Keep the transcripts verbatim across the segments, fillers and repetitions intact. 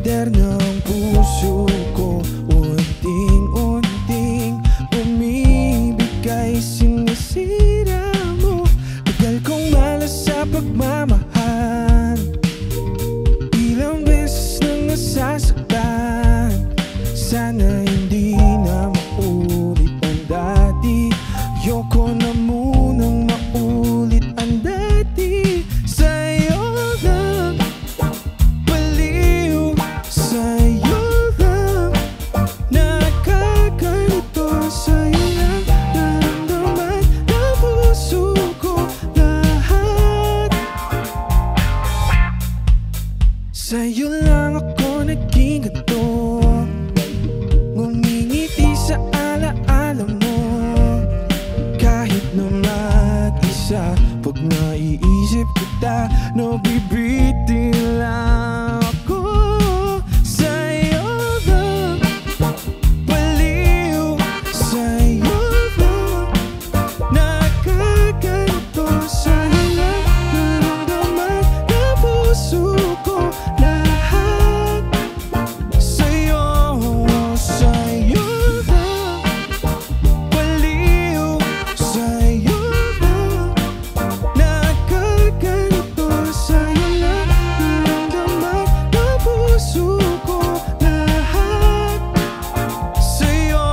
pader ng puso ko, unting-unting bumibigay, sinisira mo. Tagal kong malas sa pagmamahal, ilang beses nang nasasaktan. Sana hindi na maulit ang dati. Ayoko na munang maulit ang dati. Sa'yo lang, baliw. Sa'yo lang, nakaganito. Sa'yo lang, naramdaman ng puso ko lahat. Sa'yo lang ako naging ganito, ngumingiti sa alaala mo. Kahit na mag-isa, pag naiisip kita, nabibitin lang ako. Sa'yo lang, baliw. Sa'yo lang, nakaganito. Sa'yo lang, naramdaman ng puso ko lahat. Sa'yo, sa'yo lang, baliw. Sa'yo lang, nakaganito. Sa'yo lang, naramdaman ng puso ko lahat. Sa'yo.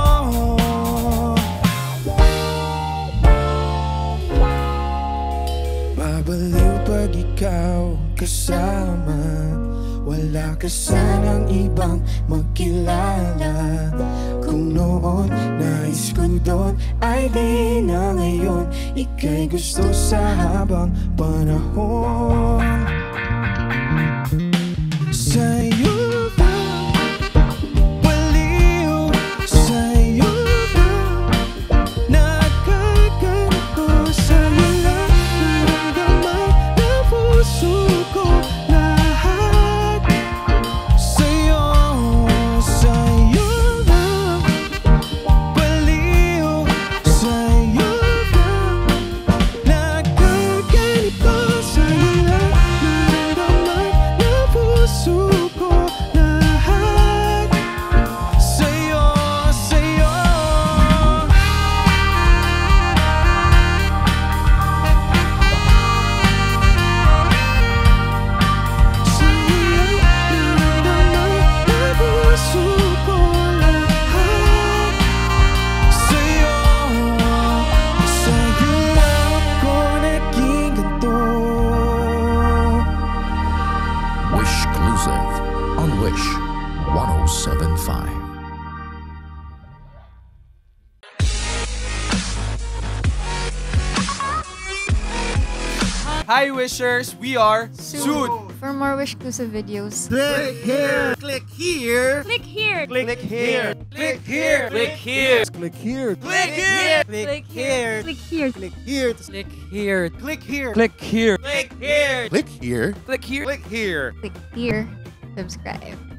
Babaliw pag ikaw kasama, wala ka sanang ibang makilala. Kung noon nais ko doon ay di na ngayon, ika'y gusto sa habang panahon. Sa'yo lang, baliw. Sa'yo lang, nakaganito. Sa'yo lang, naramdaman ng puso ko lahat. Sa'yo, sa'yo lang, baliw. Sa'yo lang, nakaganito. Sa'yo lang, naramdaman ng puso ko lahat. Sa'yo, sa'yo. WISHclusive on Wish one oh seven point five. Hi Wishers, we are Sud. For more WISHclusive videos, Click here. Click here. click here. Click here. Click here. Click here. Click here. Click here. Click here. Click here. Click here. Click here. Click here. Click here. Click here. Click here. Click here. Click here. Click here. Subscribe.